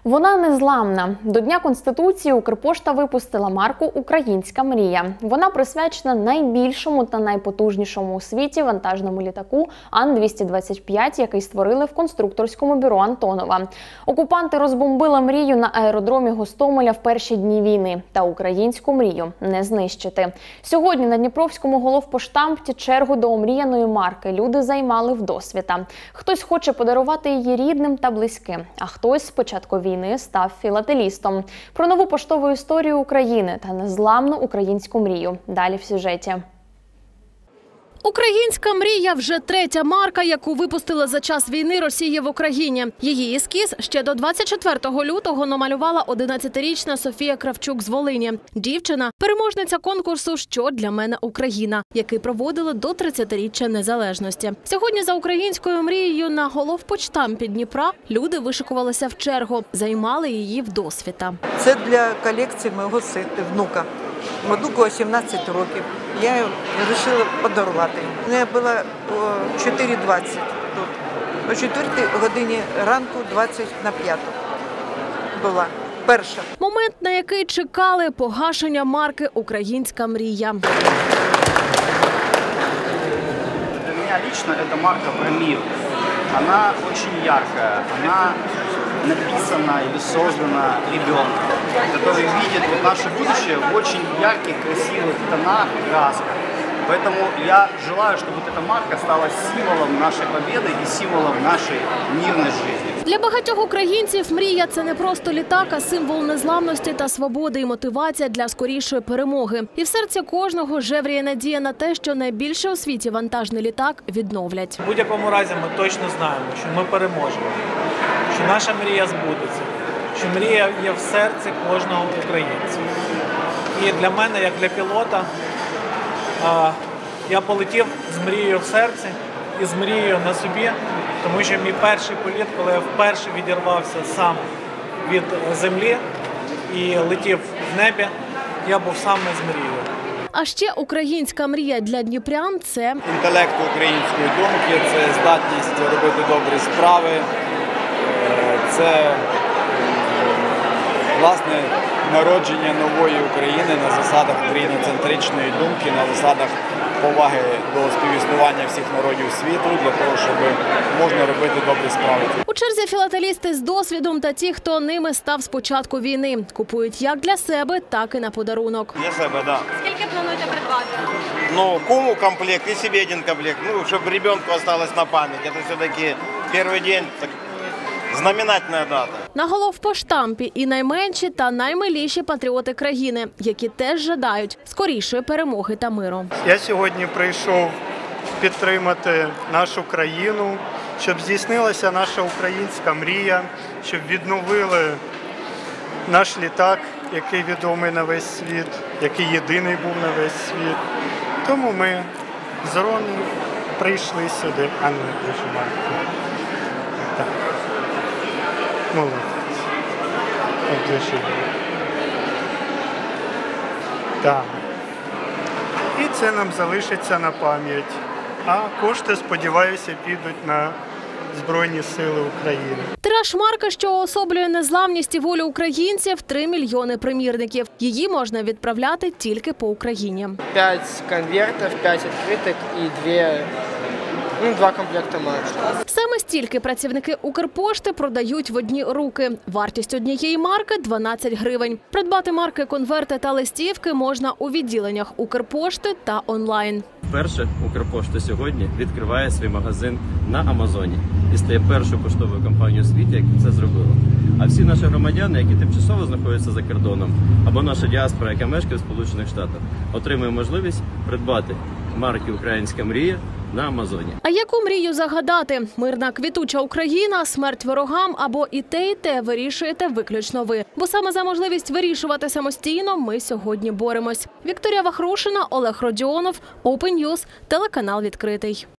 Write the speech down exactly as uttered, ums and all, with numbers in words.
Вона незламна. До Дня Конституції Укрпошта випустила марку «Українська мрія». Вона присвячена найбільшому та найпотужнішому у світі вантажному літаку Ан двісті двадцять п'ять, який створили в конструкторському бюро Антонова. Окупанти розбомбили мрію на аеродромі Гостомеля в перші дні війни. Та українську мрію не знищити. Сьогодні на Дніпровському головпоштамті чергу до омріяної марки люди займали вдосвіта. Хтось хоче подарувати її рідним та близьким, а хтось спочатку війни став філателістом. Про нову поштову історію України та незламну українську мрію. Далі в сюжеті. Українська мрія – вже третя марка, яку випустили за час війни Росії в Україні. Її ескіз ще до двадцять четвертого лютого намалювала одинадцятирічна Софія Кравчук з Волині. Дівчина – переможниця конкурсу «Що для мене Україна», який проводили до тридцятиріччя незалежності. Сьогодні за українською мрією на головпоштампі Дніпра люди вишикувалися в чергу, займали її вдосвіта. Це для колекції мого сина, внука. Внуку сімнадцять років. Я вирішила подарувати. Я була о чотири двадцять тут. О четвертій годині ранку двадцять на п'яту була перша. Момент, на який чекали погашення марки «Українська мрія». Для меня лично эта марка про мир. Она очень яркая. Она написана или создана ребенком, который видит вот наше будущее в очень ярких, красивых тонах, красках. Поэтому я желаю, чтобы вот эта марка стала символом нашей победы и символом нашей мирной жизни. Для багатьох українців мрія – це не просто літак, а символ незламності та свободи і мотивація для скорішої перемоги. І в серці кожного жевріє надія на те, що найбільше у світі вантажний літак відновлять. В будь-якому разі ми точно знаємо, що ми переможемо, що наша мрія збудеться, що мрія є в серці кожного українця. І для мене, як для пілота, я полетів з мрією в серці і з мрією на собі, тому що мій перший політ, коли я вперше відірвався сам від землі і летів в небі, я був саме з мрією. А ще українська мрія для дніпрян – це інтелект української думки, це здатність робити добрі справи, це, власне, народження нової України на засадах україноцентричної думки, на засадах поваги до співіснування всіх народів світу, для того, щоб можна робити добрі справи. У черзі філателісти з досвідом та ті, хто ними став з початку війни. Купують як для себе, так і на подарунок. Для себе, так. Да. Скільки плануєте придбати? Ну, куму комплект і собі один комплект, ну, щоб ребенку осталось на пам'ять. Це все-таки перший день, так, знаменательна дата. На головпоштампі і найменші та наймиліші патріоти країни, які теж жадають скорішої перемоги та миру. Я сьогодні прийшов підтримати нашу країну, щоб здійснилася наша українська мрія, щоб відновили наш літак, який відомий на весь світ, який єдиний був на весь світ. Тому ми з Рони прийшли сюди. А не прийшли. Так. Молодець. Так. І це нам залишиться на пам'ять. А кошти, сподіваюся, підуть на Збройні Сили України. Тираж марки, що уособлює незламність і волю українців – три мільйони примірників. Її можна відправляти тільки по Україні. П'ять конвертів, п'ять відкриток і дві... Ну, два комплекти марки. Саме стільки працівники Укрпошти продають в одні руки. Вартість однієї марки – дванадцять гривень. Придбати марки, конверти та листівки можна у відділеннях Укрпошти та онлайн. Вперше Укрпошта сьогодні відкриває свій магазин на Амазоні і стає першою поштовою компанією у світі, яка це зробила. А всі наші громадяни, які тимчасово знаходяться за кордоном, або наша діаспора, яка мешкає в Сполучених Штатах, отримує можливість придбати марки «Українська мрія» на Амазоні. А яку мрію загадати? Мирна квітуча Україна, смерть ворогам або і те, і те вирішуєте виключно ви. Бо саме за можливість вирішувати самостійно ми сьогодні боремось. Вікторія Вахрушина, Олег Родіонов, Open News, телеканал «Відкритий».